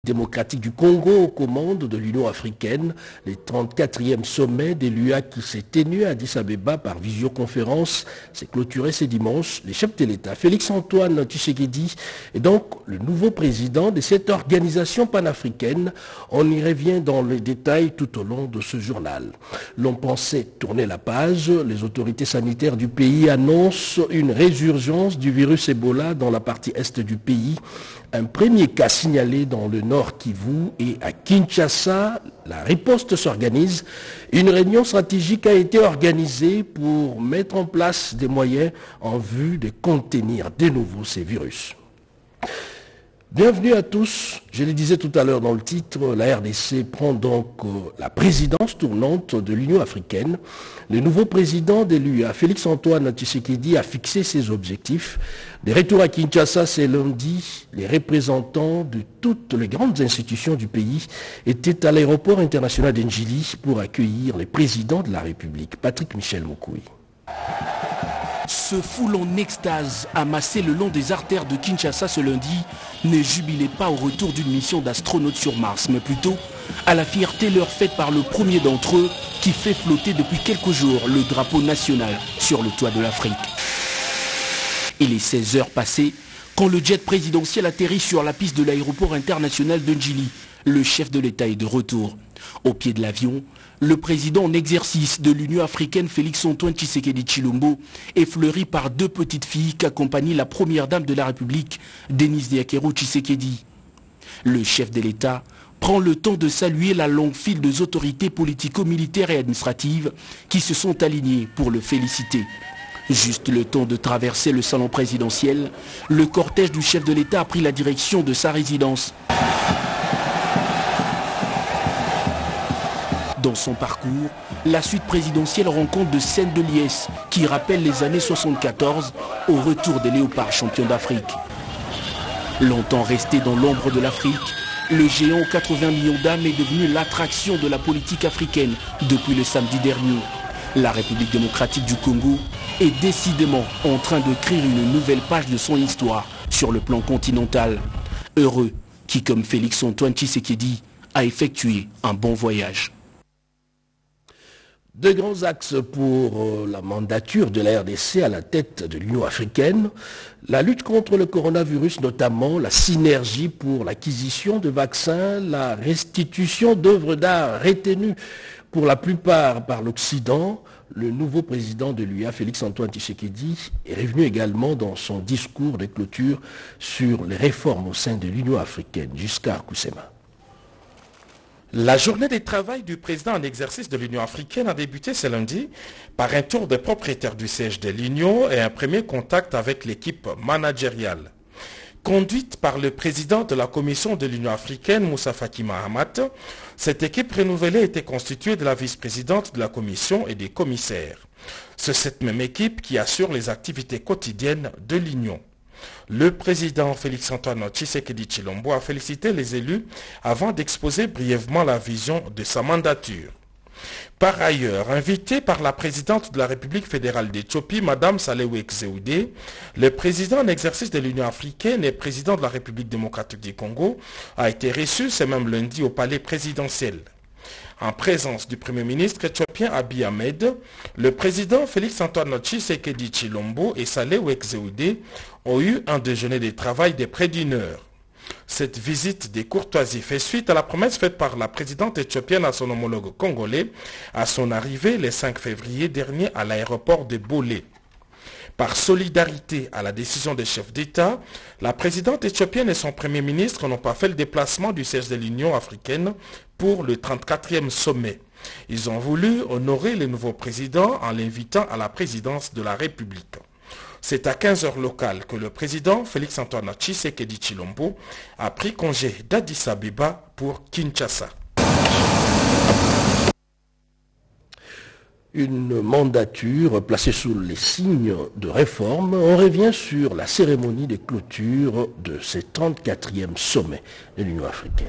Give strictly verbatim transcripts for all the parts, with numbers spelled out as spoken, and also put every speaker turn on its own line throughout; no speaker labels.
démocratique du Congo aux commandes de l'Union africaine, le trente-quatrième sommet de l'U A qui s'est tenu à Addis Abeba par visioconférence s'est clôturé ce dimanche. Les chefs de l'État, Félix-Antoine Tshisekedi, est donc le nouveau président de cette organisation panafricaine. On y revient dans les détails tout au long de ce journal. L'on pensait tourner la page. Les autorités sanitaires du pays annoncent une résurgence du virus Ebola dans la partie est du pays. Un premier cas signalé dans le Nord Kivu et à Kinshasa, la riposte s'organise. Une réunion stratégique a été organisée pour mettre en place des moyens en vue de contenir de nouveau ces virus. Bienvenue à tous. Je le disais tout à l'heure dans le titre, la R D C prend donc la présidence tournante de l'Union africaine. Le nouveau président de l'U A, Félix-Antoine Tshisekedi, a fixé ses objectifs. De retour à Kinshasa, c'est lundi, les représentants de toutes les grandes institutions du pays étaient à l'aéroport international d'Njili pour accueillir les présidents de la République. Patrick Michel Moukoui.
Ce foule en extase amassé le long des artères de Kinshasa ce lundi ne jubilait pas au retour d'une mission d'astronautes sur Mars, mais plutôt à la fierté leur faite par le premier d'entre eux qui fait flotter depuis quelques jours le drapeau national sur le toit de l'Afrique. Il est seize heures passées quand le jet présidentiel atterrit sur la piste de l'aéroport international de Njili. Le chef de l'État est de retour. Au pied de l'avion, le président en exercice de l'Union africaine Félix-Antoine Tshisekedi Tshilombo est fleuri par deux petites filles qu'accompagne la première dame de la République, Denise Diakerou Tshisekedi. Le chef de l'État prend le temps de saluer la longue file des autorités politico-militaires et administratives qui se sont alignées pour le féliciter. Juste le temps de traverser le salon présidentiel, le cortège du chef de l'État a pris la direction de sa résidence. Dans son parcours, la suite présidentielle rencontre de scènes de liesse qui rappellent les années soixante-quatorze au retour des léopards champions d'Afrique. Longtemps resté dans l'ombre de l'Afrique, le géant aux quatre-vingts millions d'âmes est devenu l'attraction de la politique africaine depuis le samedi dernier. La République démocratique du Congo est décidément en train d'écrire une nouvelle page de son histoire sur le plan continental. Heureux qui, comme Félix-Antoine Tshisekedi, a effectué un bon voyage.
Deux grands axes pour la mandature de la R D C à la tête de l'Union africaine. La lutte contre le coronavirus, notamment la synergie pour l'acquisition de vaccins, la restitution d'œuvres d'art retenues pour la plupart par l'Occident. Le nouveau président de l'U A, Félix-Antoine Tshisekedi, est revenu également dans son discours de clôture sur les réformes au sein de l'Union africaine. Giscard Koussema.
La journée de travail du président en exercice de l'Union africaine a débuté ce lundi par un tour des propriétaires du siège de l'Union et un premier contact avec l'équipe managériale. Conduite par le président de la commission de l'Union africaine, Moussa Faki Mahamat, cette équipe renouvelée était constituée de la vice-présidente de la commission et des commissaires. C'est cette même équipe qui assure les activités quotidiennes de l'Union. Le président Félix-Antoine Tshisekedi Tshilombo a félicité les élus avant d'exposer brièvement la vision de sa mandature. Par ailleurs, invité par la présidente de la République fédérale d'Éthiopie, Mme Saleh-Wek Zewde, le président en exercice de l'Union africaine et président de la République démocratique du Congo a été reçu ce même lundi au palais présidentiel. En présence du Premier ministre éthiopien Abiy Ahmed, le président Félix-Antoine Tshisekedi Tshilombo et Saleh-Wek Zewde ont eu un déjeuner de travail de près d'une heure. Cette visite des courtoisies fait suite à la promesse faite par la présidente éthiopienne à son homologue congolais à son arrivée le cinq février dernier à l'aéroport de Bolé. Par solidarité à la décision des chefs d'État, la présidente éthiopienne et son premier ministre n'ont pas fait le déplacement du siège de l'Union africaine pour le trente-quatrième sommet. Ils ont voulu honorer le nouveau président en l'invitant à la présidence de la République. C'est à quinze heures locales que le président Félix-Antoine Tshisekedi Tshilombo a pris congé d'Addis Abeba pour Kinshasa.
Une mandature placée sous les signes de réforme. On revient sur la cérémonie de clôture de ce trente-quatrième sommet de l'Union africaine.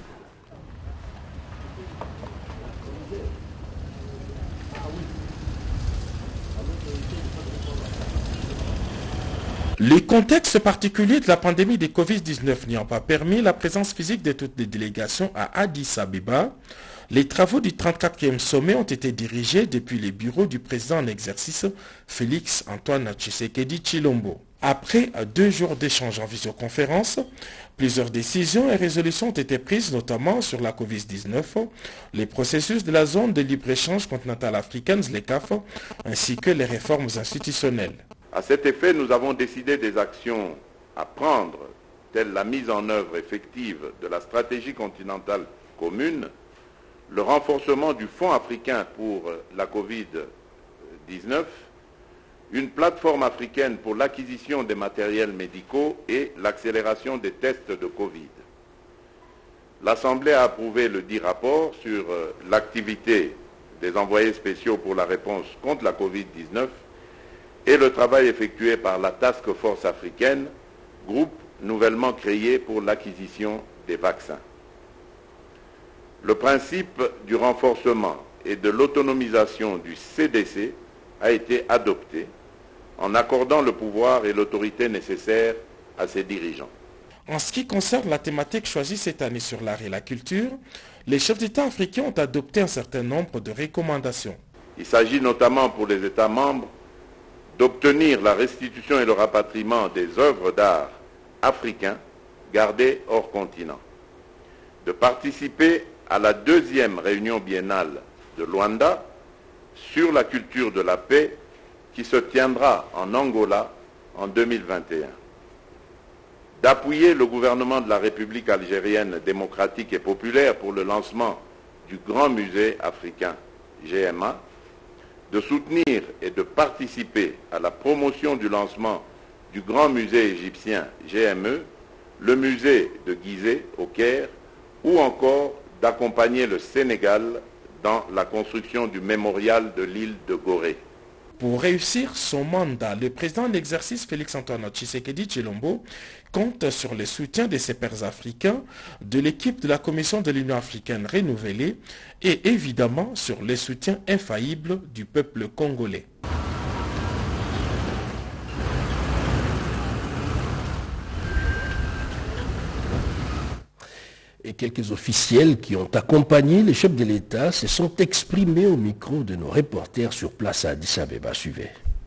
Les contextes particuliers de la pandémie de covid dix-neuf n'ayant pas permis la présence physique de toutes les délégations à Addis Abeba, les travaux du trente-quatrième sommet ont été dirigés depuis les bureaux du président en exercice Félix Antoine Tshisekedi Tshilombo. Après deux jours d'échanges en visioconférence, plusieurs décisions et résolutions ont été prises notamment sur la covid dix-neuf, les processus de la zone de libre-échange continentale africaine, les C A F, ainsi que les réformes institutionnelles.
À cet effet, nous avons décidé des actions à prendre, telles la mise en œuvre effective de la stratégie continentale commune, le renforcement du Fonds africain pour la covid dix-neuf, une plateforme africaine pour l'acquisition des matériels médicaux et l'accélération des tests de Covid. L'Assemblée a approuvé le dit rapport sur l'activité des envoyés spéciaux pour la réponse contre la covid dix-neuf et le travail effectué par la Task Force africaine, groupe nouvellement créé pour l'acquisition des vaccins. Le principe du renforcement et de l'autonomisation du C D C a été adopté en accordant le pouvoir et l'autorité nécessaires à ses dirigeants.
En ce qui concerne la thématique choisie cette année sur l'art et la culture, les chefs d'État africains ont adopté un certain nombre de recommandations.
Il s'agit notamment pour les États membres d'obtenir la restitution et le rapatriement des œuvres d'art africains gardées hors continent, de participer à la deuxième réunion biennale de Luanda sur la culture de la paix qui se tiendra en Angola en deux mille vingt et un, d'appuyer le gouvernement de la République algérienne démocratique et populaire pour le lancement du Grand Musée africain G M A, de soutenir et de participer à la promotion du lancement du Grand Musée égyptien G M E, le musée de Gizeh au Caire, ou encore d'accompagner le Sénégal dans la construction du mémorial de l'île de Gorée.
Pour réussir son mandat, le président en exercice Félix Antoine Tshisekedi Tshilombo compte sur le soutien de ses pairs africains, de l'équipe de la Commission de l'Union africaine renouvelée et évidemment sur le soutien infaillible du peuple congolais.
Et quelques officiels qui ont accompagné les chefs de l'État se sont exprimés au micro de nos reporters sur place à Addis Abeba. Suivez.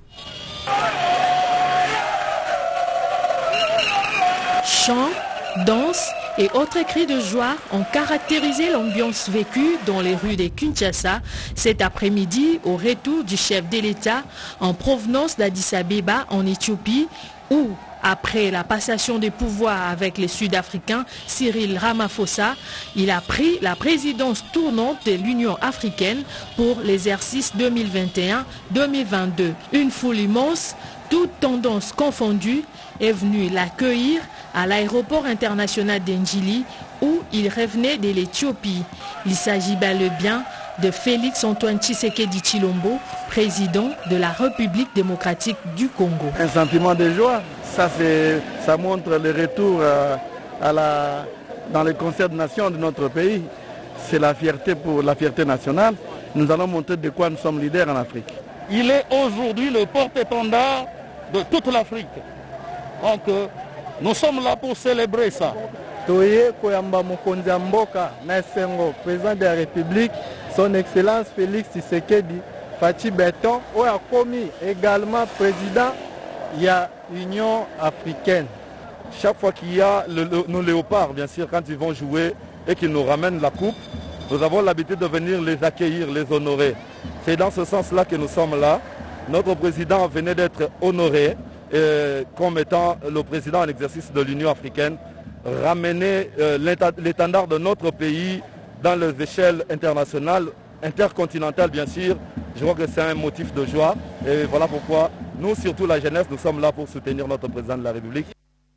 Chants, danses et autres cris de joie ont caractérisé l'ambiance vécue dans les rues de Kinshasa cet après-midi au retour du chef de l'État en provenance d'Addis Abeba en Éthiopie où, après la passation des pouvoirs avec les Sud-Africains Cyril Ramaphosa, il a pris la présidence tournante de l'Union africaine pour l'exercice deux mille vingt et un deux mille vingt-deux. Une foule immense, toutes tendances confondues, est venue l'accueillir à l'aéroport international d'Njili où il revenait de l'Éthiopie. Il s'agit bel et bien de Félix Antoine Tshisekedi Tshilombo, président de la République démocratique du Congo.
Un sentiment de joie, ça, ça montre le retour à la, dans le concert de nations de notre pays. C'est la fierté pour la fierté nationale. Nous allons montrer de quoi nous sommes leaders en Afrique.
Il est aujourd'hui le porte-étendard de toute l'Afrique. Donc nous sommes là pour célébrer ça.
Toye Koyamba Mokonzi Mboka Nasengo, président de la République, son Excellence Félix Tshisekedi Fachi Beton, où a commis également président il y a l'Union africaine.
Chaque fois qu'il y a le, le, nos léopards, bien sûr, quand ils vont jouer et qu'ils nous ramènent la coupe, nous avons l'habitude de venir les accueillir, les honorer. C'est dans ce sens-là que nous sommes là. Notre président venait d'être honoré euh, comme étant le président en exercice de l'Union africaine, ramener euh, l'étendard de notre pays dans les échelles internationales, intercontinentales bien sûr. Je crois que c'est un motif de joie et voilà pourquoi nous, surtout la jeunesse, nous sommes là pour soutenir notre président de la République.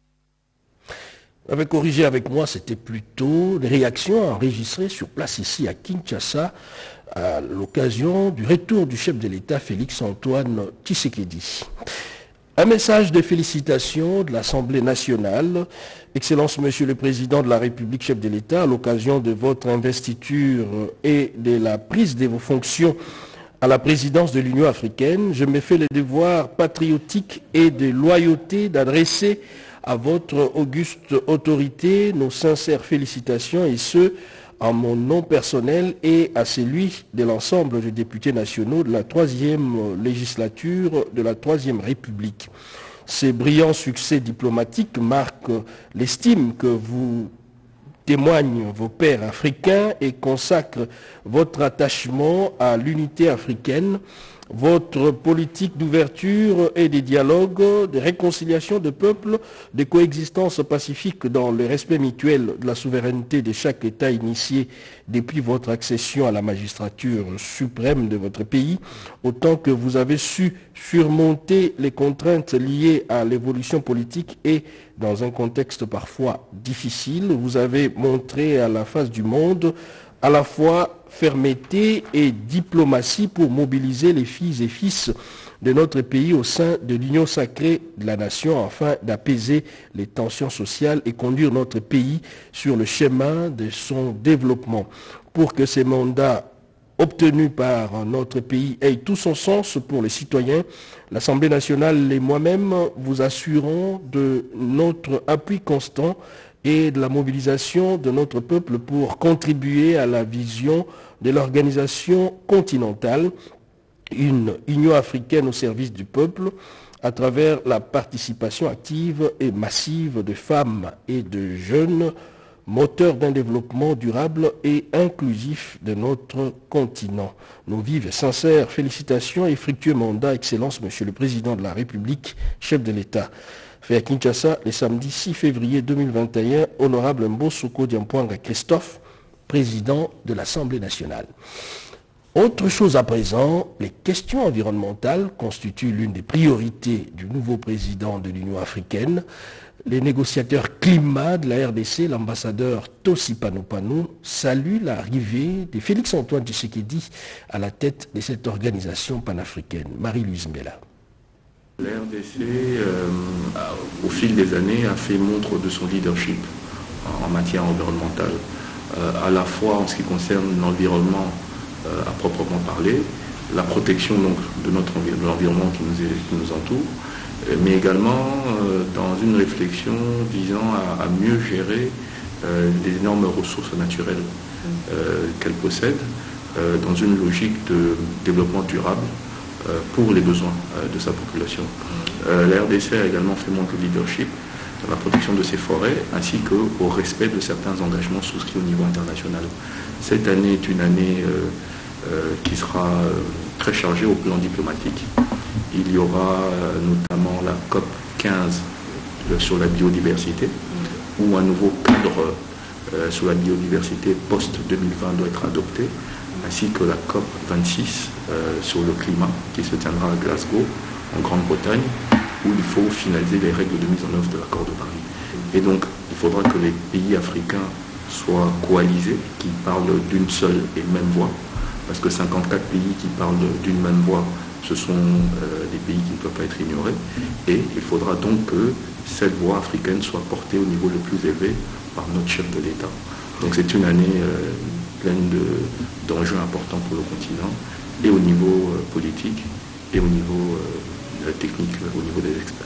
Avec corrigé avec moi, c'était plutôt des réactions enregistrées sur place ici à Kinshasa à l'occasion du retour du chef de l'État Félix Antoine Tshisekedi. Un message de félicitations de l'Assemblée nationale. Excellence, Monsieur le Président de la République, chef de l'État, à l'occasion de votre investiture et de la prise de vos fonctions à la présidence de l'Union africaine, je me fais le devoir patriotique et de loyauté d'adresser à votre auguste autorité nos sincères félicitations, et ce, en mon nom personnel et à celui de l'ensemble des députés nationaux de la troisième législature de la troisième République. Ces brillants succès diplomatiques marquent l'estime que vous témoignent vos pairs africains et consacrent votre attachement à l'unité africaine, votre politique d'ouverture et de dialogue, de réconciliation de peuples, de coexistence pacifique dans le respect mutuel de la souveraineté de chaque État initié depuis votre accession à la magistrature suprême de votre pays, autant que vous avez su surmonter les contraintes liées à l'évolution politique et dans un contexte parfois difficile, vous avez montré à la face du monde à la fois fermeté et diplomatie pour mobiliser les filles et fils de notre pays au sein de l'union sacrée de la nation afin d'apaiser les tensions sociales et conduire notre pays sur le chemin de son développement. Pour que ces mandats obtenus par notre pays aient tout son sens pour les citoyens, l'Assemblée nationale et moi-même vous assurons de notre appui constant et de la mobilisation de notre peuple pour contribuer à la vision de l'organisation continentale, une Union africaine au service du peuple, à travers la participation active et massive de femmes et de jeunes, moteur d'un développement durable et inclusif de notre continent. Nos vives et sincères félicitations et fructueux mandat, Excellence, Monsieur le Président de la République, chef de l'État. Fait à Kinshasa le samedi six février deux mille vingt et un, honorable Mbosoko Diampoanga Christophe, président de l'Assemblée nationale. Autre chose à présent, les questions environnementales constituent l'une des priorités du nouveau président de l'Union africaine. Les négociateurs climat de la R D C, l'ambassadeur Tossi Panupanu, saluent l'arrivée de Félix-Antoine Tshisekedi à la tête de cette organisation panafricaine. Marie-Louise Mbela.
La R D C, euh, au fil des années, a fait montre de son leadership en, en matière environnementale, euh, à la fois en ce qui concerne l'environnement euh, à proprement parler, la protection donc, de notre envi de l'environnement qui nous, est, qui nous entoure, euh, mais également euh, dans une réflexion visant à, à mieux gérer euh, les énormes ressources naturelles euh, qu'elle possède, euh, dans une logique de développement durable pour les besoins de sa population. La R D C a également fait montre de leadership dans la protection de ses forêts ainsi qu'au respect de certains engagements souscrits au niveau international. Cette année est une année euh, euh, qui sera très chargée au plan diplomatique. Il y aura euh, notamment la COP quinze euh, sur la biodiversité, où un nouveau cadre euh, sur la biodiversité post deux mille vingt doit être adopté, ainsi que la COP vingt-six euh, sur le climat qui se tiendra à Glasgow, en Grande-Bretagne, où il faut finaliser les règles de mise en œuvre de l'accord de Paris. Et donc, il faudra que les pays africains soient coalisés, qui parlent d'une seule et même voix, parce que cinquante-quatre pays qui parlent d'une même voix, ce sont euh, des pays qui ne peuvent pas être ignorés. Et il faudra donc que cette voix africaine soit portée au niveau le plus élevé par notre chef de l'État. Donc c'est une année euh, pleine d'enjeux importants pour le continent, et au niveau euh, politique, et au niveau euh, technique, au niveau des experts.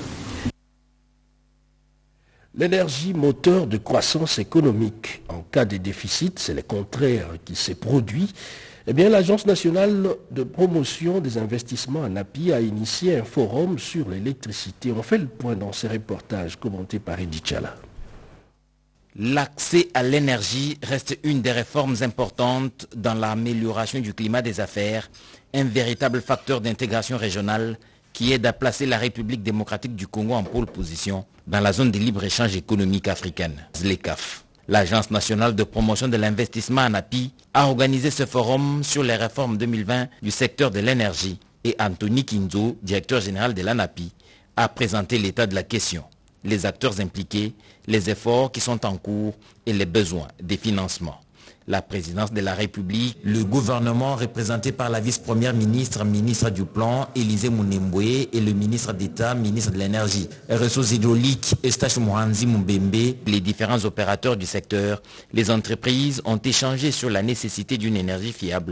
L'énergie moteur de croissance économique. En cas de déficit, c'est le contraire qui s'est produit. Eh bien, l'Agence nationale de promotion des investissements ANAPI a initié un forum sur l'électricité. On fait le point dans ces reportages commentés par Eddy Tchala.
L'accès à l'énergie reste une des réformes importantes dans l'amélioration du climat des affaires, un véritable facteur d'intégration régionale qui aide à placer la République démocratique du Congo en pôle position dans la zone de libre-échange économique africaine, Z L E C A F. L'Agence nationale de promotion de l'investissement ANAPI a organisé ce forum sur les réformes deux mille vingt du secteur de l'énergie et Anthony Kinzo, directeur général de l'ANAPI, a présenté l'état de la question, les acteurs impliqués, les efforts qui sont en cours et les besoins des financements. La présidence de la République, le gouvernement représenté par la vice-première ministre, ministre du Plan, Élisée Mounemboué, et le ministre d'État, ministre de l'Énergie, ressources hydrauliques, Eustache Mouhanzi Moubembe, les différents opérateurs du secteur, les entreprises ont échangé sur la nécessité d'une énergie fiable,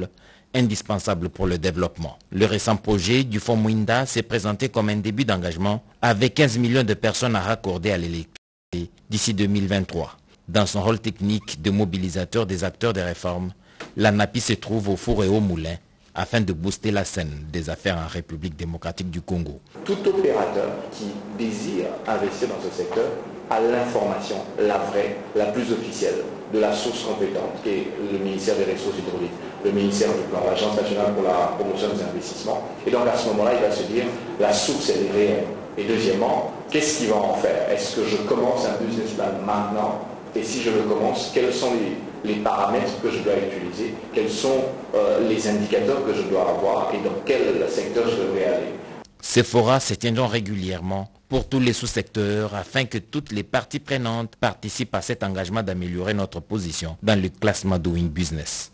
indispensable pour le développement. Le récent projet du Fonds Mwinda s'est présenté comme un début d'engagement avec quinze millions de personnes à raccorder à l'électricité d'ici deux mille vingt-trois. Dans son rôle technique de mobilisateur des acteurs des réformes, l'ANAPI se trouve au four et au moulin afin de booster la scène des affaires en République démocratique du Congo.
Tout opérateur qui désire investir dans ce secteur a l'information, la vraie, la plus officielle, de la source compétente, qui est le ministère des Ressources hydrauliques, le ministère du Plan, l'Agence nationale pour la promotion des investissements. Et donc à ce moment-là, il va se dire, la source, elle est réelle. Et deuxièmement, qu'est-ce qu'il va en faire? Est-ce que je commence un business plan maintenant? Et si je le commence, quels sont les, les paramètres que je dois utiliser? Quels sont euh, les indicateurs que je dois avoir et dans quel secteur je devrais aller?
Ces forats se tiendront régulièrement pour tous les sous-secteurs afin que toutes les parties prenantes participent à cet engagement d'améliorer notre position dans le classement Doing Business.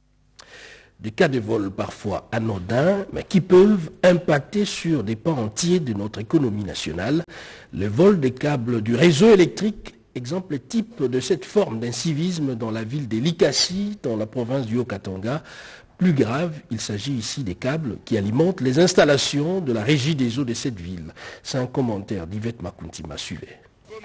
Des cas de vol parfois anodins, mais qui peuvent impacter sur des pans entiers de notre économie nationale. Le vol des câbles du réseau électrique, exemple type de cette forme d'incivisme dans la ville de Likasi, dans la province du Haut-Katanga. Plus grave, il s'agit ici des câbles qui alimentent les installations de la régie des eaux de cette ville. C'est un commentaire d'Yvette Makuntima. Suivez.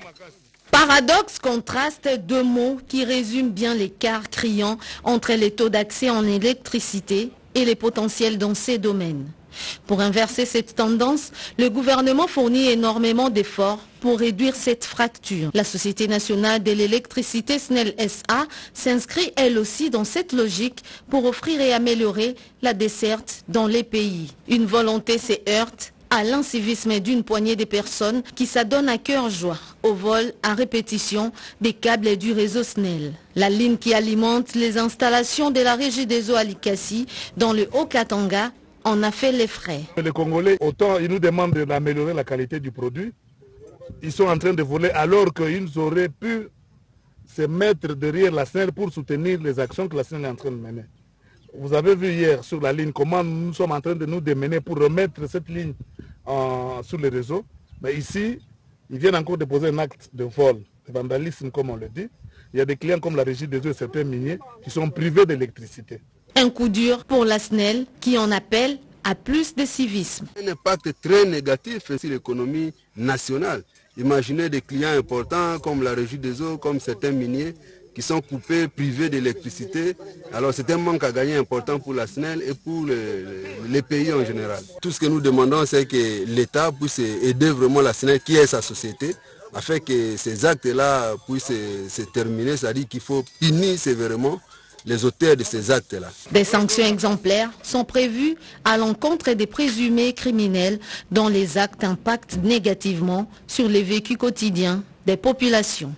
Paradoxe, contraste, deux mots qui résument bien l'écart criant entre les taux d'accès en électricité et les potentiels dans ces domaines. Pour inverser cette tendance, le gouvernement fournit énormément d'efforts pour réduire cette fracture. La Société nationale de l'électricité S N E L S A s'inscrit elle aussi dans cette logique pour offrir et améliorer la desserte dans les pays. Une volonté se heurte à l'incivisme d'une poignée de personnes qui s'adonnent à cœur joie au vol à répétition des câbles du réseau S N E L. La ligne qui alimente les installations de la régie des eaux à Likasi dans le Haut-Katanga en a fait les frais.
Les Congolais, autant ils nous demandent d'améliorer la qualité du produit, ils sont en train de voler alors qu'ils auraient pu se mettre derrière la S N E L pour soutenir les actions que la S N E L est en train de mener. Vous avez vu hier sur la ligne comment nous sommes en train de nous démener pour remettre cette ligne en, sur les réseaux. Mais ici, ils viennent encore déposer un acte de vol, de vandalisme comme on le dit. Il y a des clients comme la régie des eaux et certains miniers qui sont privés d'électricité.
Un coup dur pour la S N E L qui en appelle à plus de civisme.
Un impact très négatif sur l'économie nationale. Imaginez des clients importants comme la régie des eaux, comme certains miniers qui sont coupés, privés d'électricité. Alors c'est un manque à gagner important pour la S N E L et pour les, les pays en général. Tout ce que nous demandons, c'est que l'État puisse aider vraiment la S N E L, qui est sa société, afin que ces actes-là puissent se, se terminer, c'est-à-dire qu'il faut punir sévèrement les auteurs de ces actes-là.
Des sanctions exemplaires sont prévues à l'encontre des présumés criminels dont les actes impactent négativement sur les vécus quotidiens des populations.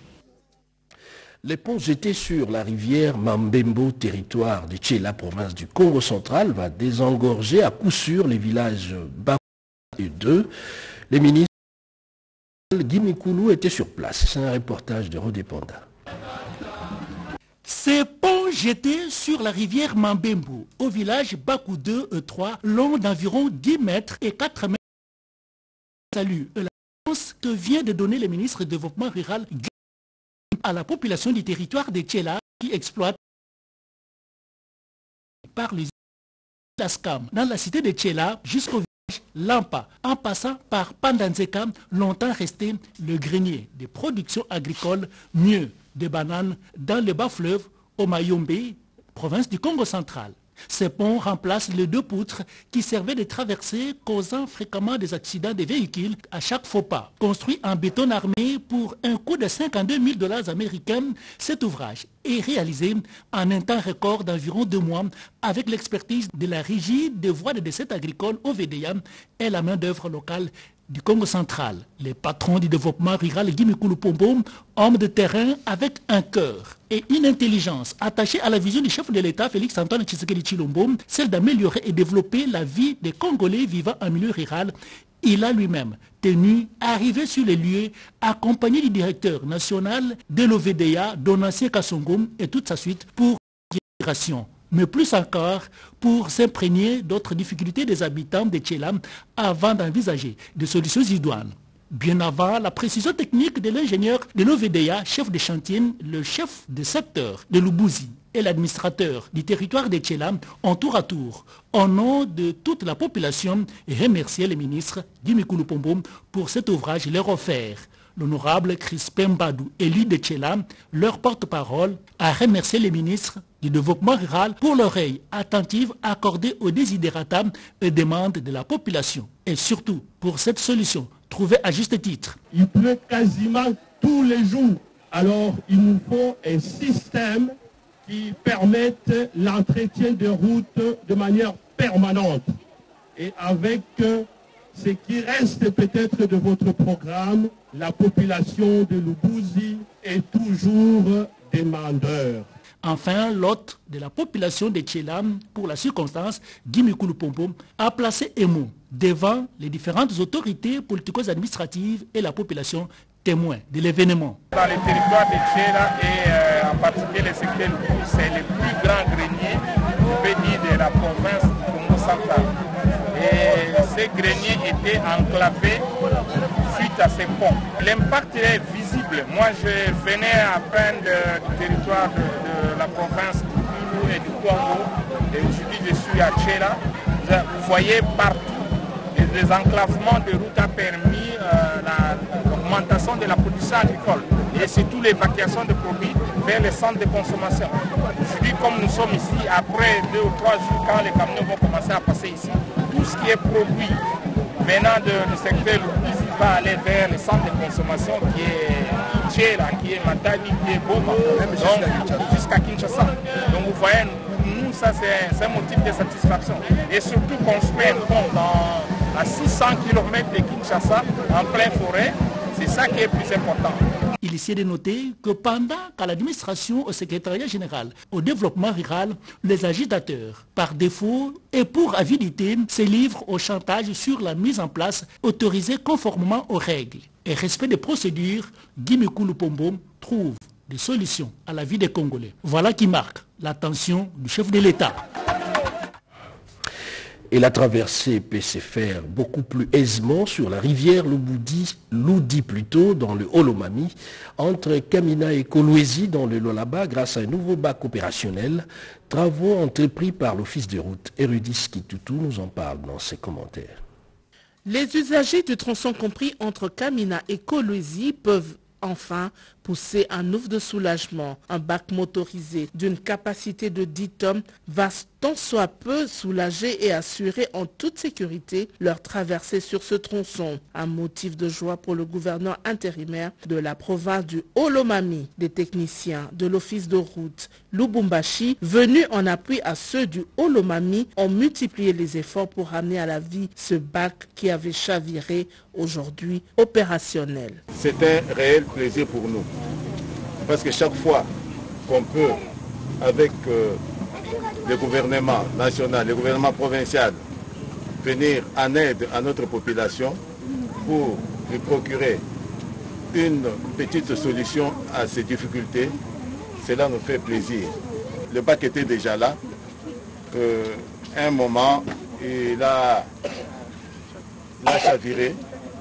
Les ponts jetés sur la rivière Mambembo, territoire de Tchela, province du Congo central, va désengorger à coup sûr les villages Bakou et deux. Les ministres Guy Mikulu étaient sur place. C'est un reportage de Rodé Panda.
Ces ponts jetés sur la rivière Mambembo, au village Bakou deux et trois, long d'environ dix mètres et quatre mètres. Salut, la réponse que vient de donner le ministre du Développement rural à la population du territoire de Tchela qui exploite par les Lascam dans la cité de Tchela jusqu'au village Lampa, en passant par Pandanzeka, longtemps resté le grenier des productions agricoles, mieux des bananes dans le bas fleuve au Mayombe, province du Congo central. Ces ponts remplacent les deux poutres qui servaient de traversée, causant fréquemment des accidents de véhicules à chaque faux pas. Construit en béton armé pour un coût de cinquante-deux mille dollars américains, cet ouvrage est réalisé en un temps record d'environ deux mois avec l'expertise de la Régie des voies de décès agricoles O V D I A et la main-d'œuvre locale du Congo central. Les patrons du développement rural Guy Mikulu Pombo, hommes de terrain avec un cœur et une intelligence attachés à la vision du chef de l'État Félix Antoine Tshisekedi Tshilombo, celle d'améliorer et développer la vie des Congolais vivant en milieu rural. Il a lui-même tenu à arriver sur les lieux accompagné du directeur national de l'O V D I A, Donatien Kassongom, et toute sa suite pour l'immigration. Mais plus encore pour s'imprégner d'autres difficultés des habitants de Tchela avant d'envisager des solutions idoines. Bien avant la précision technique de l'ingénieur de l'O V D I A, chef de chantier, le chef de secteur de Lubuzi,
et l'administrateur du territoire de Tchéla ont tour à tour, au nom de toute la population, remercié le ministre Gimikulu Pombo pour cet ouvrage leur offert. L'honorable Crispin Badou, élu de Tchéla, leur porte-parole, a remercié les ministres du développement rural pour l'oreille attentive accordée aux désidératas et demandes de la population. Et surtout pour cette solution trouvée à juste titre.
Il pleut quasiment tous les jours. Alors il nous faut un système qui permette l'entretien des routes de manière permanente. Et avec ce qui reste peut-être de votre programme, la population de Lubouzi est toujours demandeur.
Enfin, l'hôte de la population de Tchéla, pour la circonstance, Gimikulu Pombo, a placé un mot devant les différentes autorités politico-administratives et la population témoin de l'événement.
Dans le territoire de Tchéla et euh, en particulier le secteur Lubouzi, c'est le plus grand grenier, je peux dire, de la province du Congo central. Et ces greniers étaient enclavés suite à ces ponts. L'impact est visible. Moi, je venais à peine de, du territoire de, de la province du Kulu et du Congo. Et aujourd'hui, je suis à Tchéla. Vous voyez partout, les enclavements de routes a permis euh, l'augmentation de la production agricole et surtout l'évacuation de produits vers les centres de consommation. Aujourd'hui, comme nous sommes ici, après deux ou trois jours, quand les camions vont commencer à passer ici, tout ce qui est produit venant du secteur Lubouzi va aller vers les centres de consommation qui est Tchéla, qui est Matadi, qui est Boma, donc jusqu'à Kinshasa. Donc vous voyez, nous, ça c'est un motif de satisfaction. Et surtout construire un pont dans, à six cents kilomètres de Kinshasa, en pleine forêt, c'est ça qui est plus important.
Il est de noter que pendant qu'à l'administration, au secrétariat général, au développement rural, les agitateurs, par défaut et pour avidité, se livrent au chantage sur la mise en place autorisée conformément aux règles et respect des procédures, Gimikulu Pombo trouve des solutions à la vie des Congolais. Voilà qui marque l'attention du chef de l'État.
Et la traversée peut se faire beaucoup plus aisément sur la rivière Lubudi, Loudi plutôt, dans le Holomami, entre Kamina et Kolwezi dans le Lolaba grâce à un nouveau bac opérationnel. Travaux entrepris par l'Office de route. Érudis Kitutu nous en parle dans ses commentaires.
Les usagers du tronçon compris entre Kamina et Kolwezi peuvent enfin pousser un ouf de soulagement. Un bac motorisé d'une capacité de dix tonnes va tant soit peu soulager et assurer en toute sécurité leur traversée sur ce tronçon. Un motif de joie pour le gouverneur intérimaire de la province du Holomami. Des techniciens de l'office de route Lubumbashi, venus en appui à ceux du Holomami, ont multiplié les efforts pour ramener à la vie ce bac qui avait chaviré, aujourd'hui opérationnel.
C'est un réel plaisir pour nous. Parce que chaque fois qu'on peut, avec euh, le gouvernement national, le gouvernement provincial, venir en aide à notre population pour lui procurer une petite solution à ces difficultés, cela nous fait plaisir. Le bac était déjà là. Euh, un moment, il a, il a chaviré.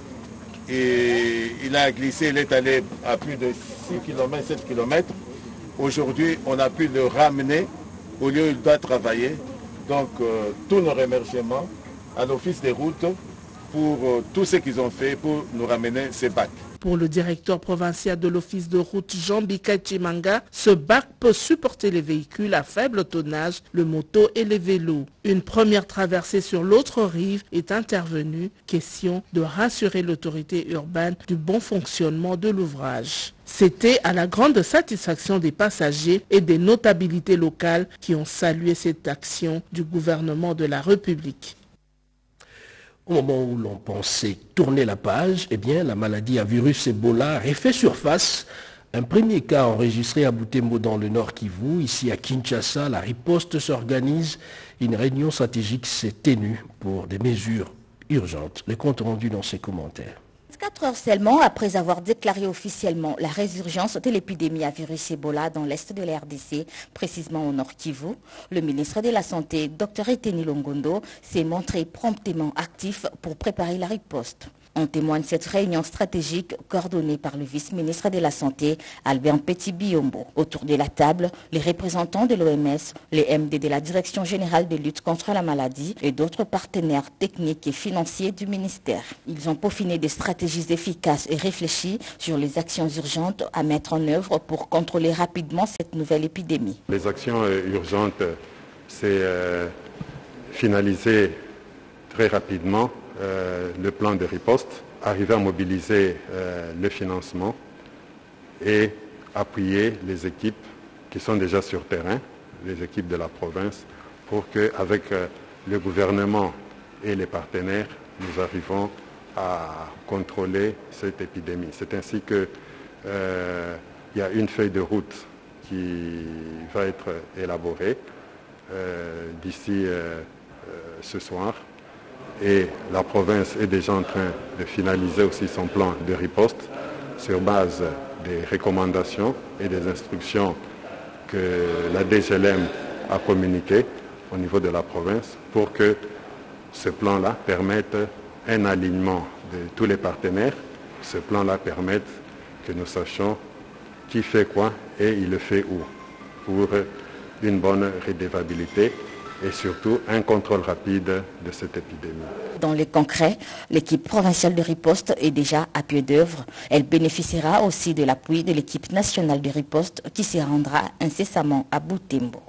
Et il a glissé, il est allé à plus de six kilomètres, sept kilomètres. Aujourd'hui, on a pu le ramener au lieu où il doit travailler. Donc, euh, tous nos remerciements à l'Office des routes pour euh, tout ce qu'ils ont fait pour nous ramener ces bacs.
Pour le directeur provincial de l'office de route Jean Bika Chimanga, ce bac peut supporter les véhicules à faible tonnage, le moto et les vélos. Une première traversée sur l'autre rive est intervenue. Question de rassurer l'autorité urbaine du bon fonctionnement de l'ouvrage. C'était à la grande satisfaction des passagers et des notabilités locales qui ont salué cette action du gouvernement de la République.
Au moment où l'on pensait tourner la page, eh bien, la maladie à virus Ebola refait surface. Un premier cas enregistré à Butembo dans le Nord Kivu. Ici à Kinshasa, la riposte s'organise. Une réunion stratégique s'est tenue pour des mesures urgentes. Le compte rendu dans ses commentaires.
Quatre heures seulement après avoir déclaré officiellement la résurgence de l'épidémie à virus Ebola dans l'est de la R D C, précisément au Nord Kivu, le ministre de la Santé, Dr Eteni Longondo, s'est montré promptement actif pour préparer la riposte. En témoigne cette réunion stratégique coordonnée par le vice-ministre de la Santé, Albert Petit-Biombo. Autour de la table, les représentants de l'O M S, les M D de la Direction générale de lutte contre la maladie et d'autres partenaires techniques et financiers du ministère. Ils ont peaufiné des stratégies efficaces et réfléchi sur les actions urgentes à mettre en œuvre pour contrôler rapidement cette nouvelle épidémie.
Les actions urgentes, c'est euh, finaliser très rapidement euh, le plan de riposte, arriver à mobiliser euh, le financement et appuyer les équipes qui sont déjà sur terrain, les équipes de la province, pour qu'avec euh, le gouvernement et les partenaires, nous arrivons à contrôler cette épidémie. C'est ainsi qu'il euh, y a une feuille de route qui va être élaborée euh, d'ici euh, euh, ce soir. Et la province est déjà en train de finaliser aussi son plan de riposte sur base des recommandations et des instructions que la D G L M a communiquées au niveau de la province pour que ce plan-là permette un alignement de tous les partenaires. Ce plan-là permette que nous sachions qui fait quoi et il le fait où, pour une bonne redevabilité et surtout un contrôle rapide de cette épidémie.
Dans le concret, l'équipe provinciale de riposte est déjà à pied d'œuvre. Elle bénéficiera aussi de l'appui de l'équipe nationale de riposte qui se rendra incessamment à Butembo.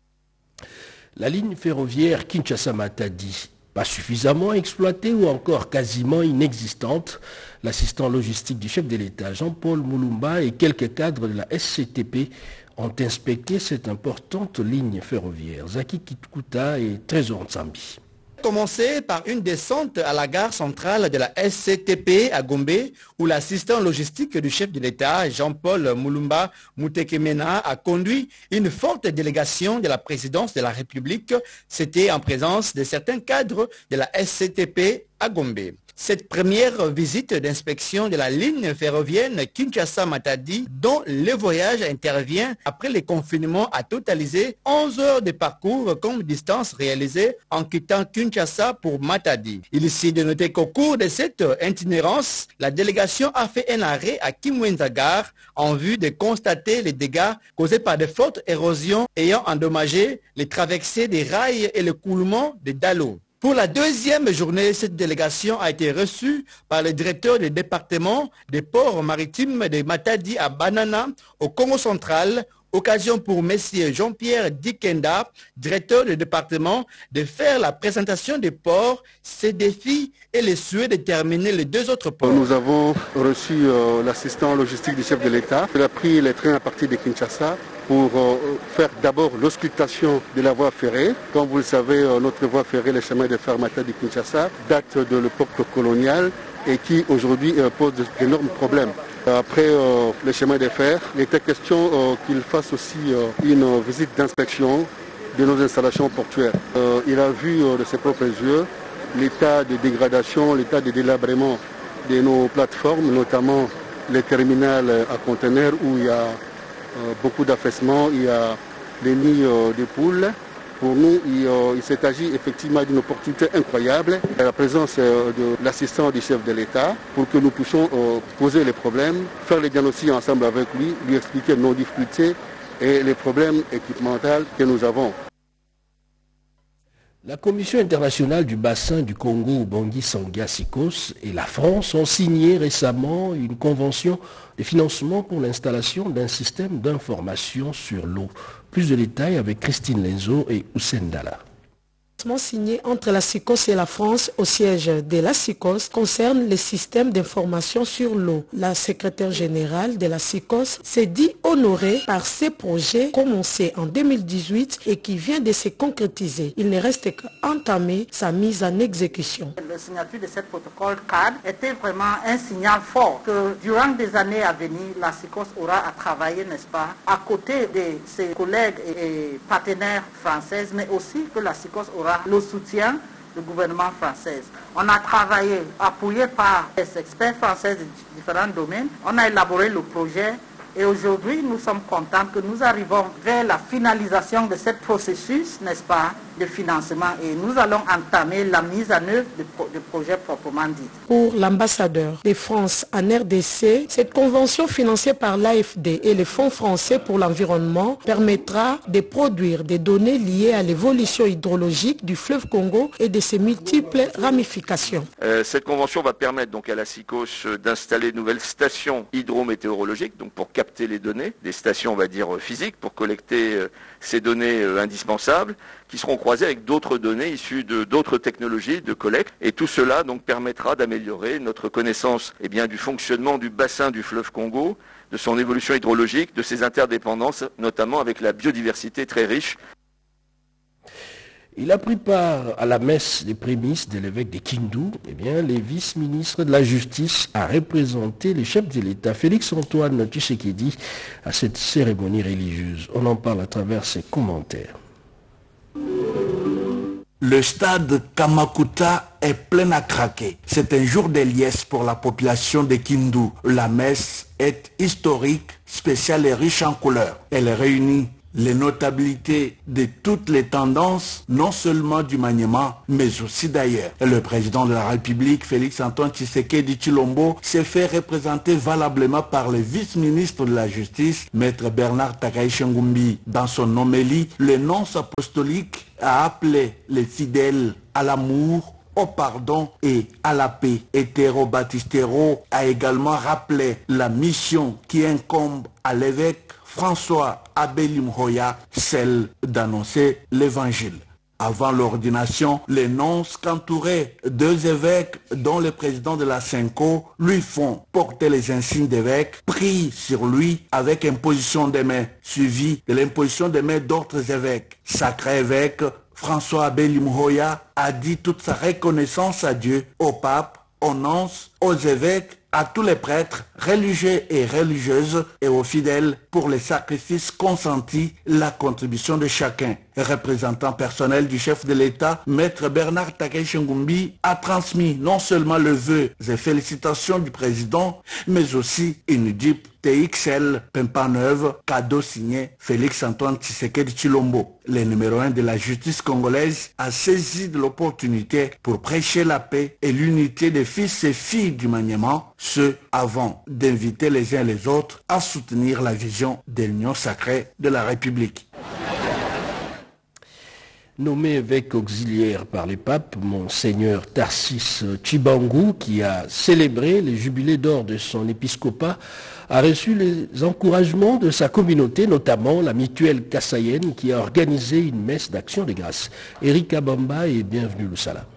La ligne ferroviaire Kinshasa-Matadi, pas suffisamment exploitée ou encore quasiment inexistante. L'assistant logistique du chef de l'État, Jean-Paul Mulumba, et quelques cadres de la S C T P ont inspecté cette importante ligne ferroviaire. Zaki Kitukuta et Trésor Nsambi.
Commencer par une descente à la gare centrale de la S C T P à Gombe, où l'assistant logistique du chef de l'État, Jean-Paul Mulumba Mutekemena, a conduit une forte délégation de la présidence de la République. C'était en présence de certains cadres de la S C T P à Gombe. Cette première visite d'inspection de la ligne ferroviaire Kinshasa-Matadi, dont le voyage intervient après le confinement, a totalisé onze heures de parcours comme distance réalisée en quittant Kinshasa pour Matadi. Il est de noter qu'au cours de cette itinérance, la délégation a fait un arrêt à Kimwenza Gare en vue de constater les dégâts causés par de fortes érosions ayant endommagé les traversées des rails et le coulement des dallos. Pour la deuxième journée, cette délégation a été reçue par le directeur du département des ports maritimes de Matadi à Banana, au Congo central, occasion pour M. Jean-Pierre Dikenda, directeur du département, de faire la présentation des ports, ses défis et les souhaits de terminer les deux autres ports.
Nous avons reçu euh, l'assistant logistique du chef de l'État. Il a pris les trains à partir de Kinshasa pour euh, faire d'abord l'auscultation de la voie ferrée. Comme vous le savez, euh, notre voie ferrée, le chemin de fer Matadi-Kinshasa, date de l'époque coloniale et qui aujourd'hui euh, pose d'énormes problèmes. Après euh, le chemin de fer, il était question euh, qu'il fasse aussi euh, une visite d'inspection de nos installations portuaires. Euh, il a vu euh, de ses propres yeux l'état de dégradation, l'état de délabrement de nos plateformes, notamment les terminales à conteneurs où il y a euh, beaucoup d'affaissements, il y a des nids euh, de poules. Pour nous, il, euh, il s'est agi effectivement d'une opportunité incroyable, la présence euh, de l'assistant du chef de l'État, pour que nous puissions euh, poser les problèmes, faire les diagnostics ensemble avec lui, lui expliquer nos difficultés et les problèmes équipementiels que nous avons.
La Commission internationale du bassin du Congo, Bangui Sangia Sikos, et la France ont signé récemment une convention de financement pour l'installation d'un système d'information sur l'eau. Plus de détails avec Christine Lenzo et Hussein Dalla.
Signé entre la SICOS et la France au siège de la SICOS concerne les systèmes d'information sur l'eau. La secrétaire générale de la SICOS s'est dit honorée par ces projets commencés en deux mille dix-huit et qui vient de se concrétiser. Il ne reste qu'à entamer sa mise en exécution.
La signature de ce protocole cadre était vraiment un signal fort que durant des années à venir, la SICOS aura à travailler, n'est-ce pas, à côté de ses collègues et partenaires françaises, mais aussi que la SICOS aura le soutien du gouvernement français. On a travaillé, appuyé par des experts français de différents domaines. On a élaboré le projet Et aujourd'hui, nous sommes contents que nous arrivons vers la finalisation de ce processus, n'est-ce pas, de financement. Et nous allons entamer la mise en œuvre du pro projet proprement dit.
Pour l'ambassadeur de France en R D C, cette convention financée par l'A F D et le Fonds français pour l'environnement permettra de produire des données liées à l'évolution hydrologique du fleuve Congo et de ses multiples ramifications.
Euh, cette convention va permettre donc à la SICOS d'installer de nouvelles stations hydrométéorologiques, donc pour capter les données, des stations on va dire physiques pour collecter euh, ces données euh, indispensables, qui seront croisées avec d'autres données issues de d'autres technologies de collecte. Et tout cela donc permettra d'améliorer notre connaissance eh bien, du fonctionnement du bassin du fleuve Congo, de son évolution hydrologique, de ses interdépendances, notamment avec la biodiversité très riche.
Il a pris part à la messe des prémices de l'évêque de Kindu. Eh bien, les vice-ministres de la Justice a représenté les chefs de l'État, Félix-Antoine Tshisekedi, à cette cérémonie religieuse. On en parle à travers ses commentaires.
Le stade Kamakuta est plein à craquer. C'est un jour de liesse pour la population de Kindu. La messe est historique, spéciale et riche en couleurs. Elle réunit les notabilités de toutes les tendances, non seulement du maniement, mais aussi d'ailleurs. Le président de la République, Félix-Antoine Tshisekedi Tshilombo, s'est fait représenter valablement par le vice-ministre de la Justice, Maître Bernard Takaichi Ngumbi. Dans son homélie, le nonce apostolique a appelé les fidèles à l'amour, au pardon et à la paix. Hétéro Battistero a également rappelé la mission qui incombe à l'évêque François Abelimhoya, celle d'annoncer l'évangile. Avant l'ordination, les nonces qu'entouraient deux évêques dont le président de la Senko lui font porter les insignes d'évêque, prient sur lui avec imposition des mains, suivi de l'imposition des mains d'autres évêques. Sacré évêque, François Abelimhoya a dit toute sa reconnaissance à Dieu, au pape, aux nonces, aux évêques, à tous les prêtres, religieux et religieuses et aux fidèles pour les sacrifices consentis, la contribution de chacun. Représentant personnel du chef de l'État, Maître Bernard Takaichi Ngumbi a transmis non seulement le vœu et félicitations du président, mais aussi une Jeep T X L Pimpa neuve, cadeau signé Félix-Antoine Tshisekedi Tshilombo. Le numéro un de la justice congolaise a saisi de l'opportunité pour prêcher la paix et l'unité des fils et filles du maniement, ce avant d'inviter les uns les autres à soutenir la vision de l'union sacrée de la République.
Nommé évêque auxiliaire par les papes, Monseigneur Tarsis Tshibangou, qui a célébré les jubilés d'or de son épiscopat, a reçu les encouragements de sa communauté, notamment la mutuelle Kassayenne, qui a organisé une messe d'action de grâce. Eric Abamba et bienvenue Lusala.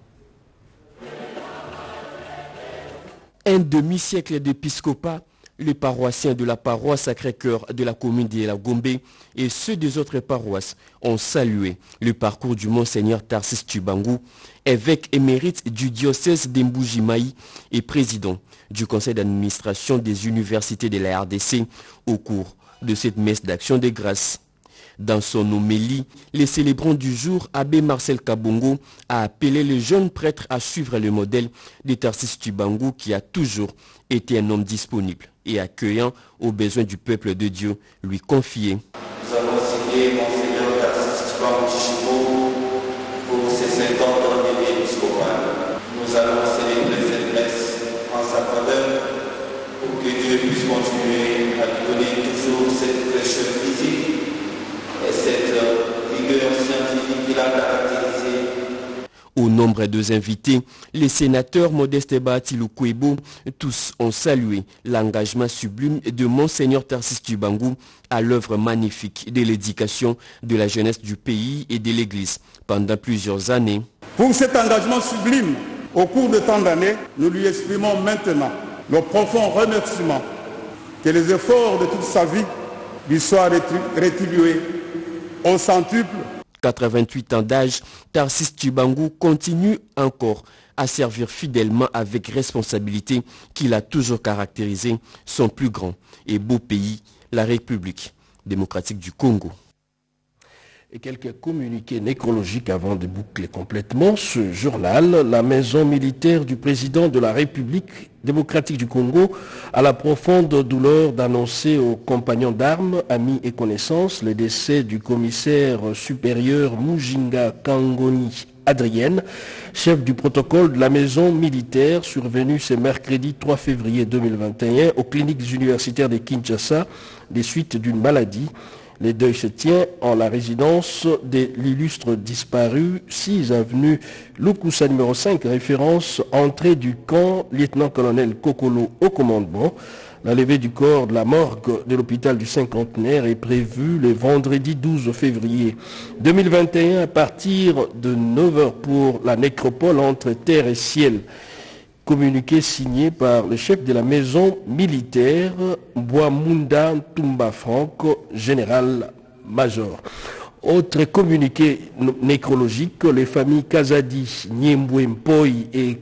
Un demi-siècle d'épiscopat, les paroissiens de la paroisse Sacré-Cœur de la commune de la Gombe et ceux des autres paroisses ont salué le parcours du Monseigneur Tarsis Tshibangou, évêque émérite du diocèse d'Mbujimai et président du conseil d'administration des universités de la R D C au cours de cette messe d'action de grâce. Dans son homélie, les célébrants du jour, Abbé Marcel Kabongo, a appelé les jeunes prêtres à suivre le modèle de Tarsis Tshibangou qui a toujours été un homme disponible et accueillant aux besoins du peuple de Dieu, lui confier.
Nous avons signé Monseigneur Tarsis Tshibangou Tshishimbo pour ses cinquante ans de vie épiscopale. Nous allons célébrer cette messe en sa faveur pour que Dieu puisse continuer à lui donner toujours cette fraîcheur physique et cette vigueur scientifique qui l'a caractérisé.
Au nombre des invités, les sénateurs Modeste Batilou Kwebo, tous ont salué l'engagement sublime de Monseigneur Tarsis Tshibangou à l'œuvre magnifique de l'éducation de la jeunesse du pays et de l'Église pendant plusieurs années.
Pour cet engagement sublime, au cours de tant d'années, nous lui exprimons maintenant nos profonds remerciements. Que les efforts de toute sa vie lui soient rétribués au centuple.
quatre-vingt-huit ans d'âge, Tarsis Tshibangou continue encore à servir fidèlement avec responsabilité qu'il a toujours caractérisé son plus grand et beau pays, la République démocratique du Congo.
Et quelques communiqués nécrologiques avant de boucler complètement ce journal. La maison militaire du président de la République démocratique du Congo a la profonde douleur d'annoncer aux compagnons d'armes, amis et connaissances le décès du commissaire supérieur Mujinga Kangoni Adrienne, chef du protocole de la maison militaire, survenu ce mercredi trois février deux mille vingt et un aux cliniques universitaires de Kinshasa des suites d'une maladie. Les deuils se tiennent en la résidence de l'illustre disparu, six avenue Lukusa numéro cinq, référence entrée du camp, lieutenant-colonel Kokolo au commandement. La levée du corps de la morgue de l'hôpital du Cinquantenaire est prévue le vendredi douze février deux mille vingt et un à partir de neuf heures pour la nécropole entre terre et ciel. Communiqué signé par le chef de la maison militaire, Boamunda Tumba Franco, général-major. Autre communiqué nécrologique, les familles Kazadi, Niembwe Mpoi et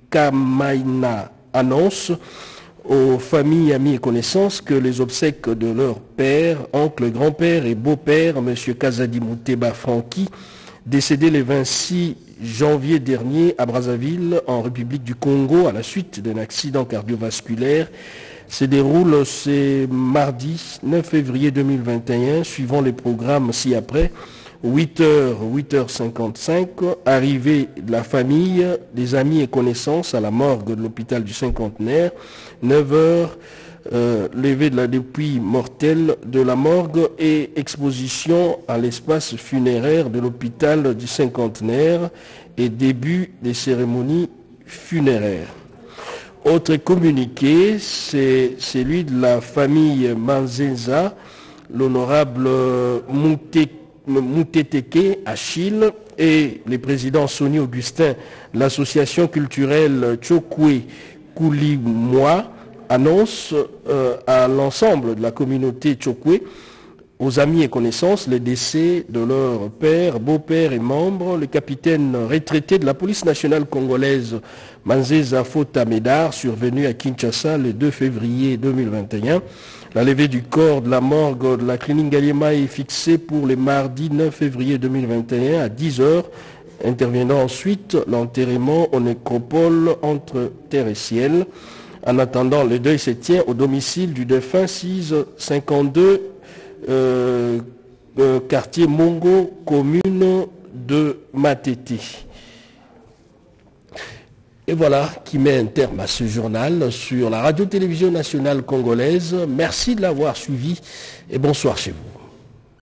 Kamaina annoncent aux familles, amis et connaissances que les obsèques de leur père, oncle, grand-père et beau-père, M. Kazadi Mouteba Franki, décédé le vingt-six janvier dernier à Brazzaville, en République du Congo, à la suite d'un accident cardiovasculaire, se déroule ce mardi neuf février deux mille vingt et un, suivant les programmes ci-après. huit heures, huit heures cinquante-cinq, arrivée de la famille, des amis et connaissances à la morgue de l'hôpital du Cinquantenaire. neuf heures, euh, levée de la dépouille mortelle de la morgue et exposition à l'espace funéraire de l'hôpital du Cinquantenaire et début des cérémonies funéraires. Autre communiqué, c'est celui de la famille Manzenza, l'honorable Mouté Mouteteke Achille et le président Sonny Augustin, l'association culturelle Chokwe Koulimwa, annonce euh, à l'ensemble de la communauté Chokwe, aux amis et connaissances, le décès de leur père, beau-père et membre, le capitaine retraité de la police nationale congolaise Manzeza Fota Médard, survenu à Kinshasa le deux février deux mille vingt et un. La levée du corps de la morgue de la clinique Galliema est fixée pour le mardi neuf février deux mille vingt et un à dix heures, intervenant ensuite l'enterrement au nécropole entre terre et ciel. En attendant, le deuil se tient au domicile du défunt six cinquante-deux, euh, euh, quartier Mongo, commune de Matete. Et voilà qui met un terme à ce journal sur la radio-télévision nationale congolaise. Merci de l'avoir suivi et bonsoir chez vous.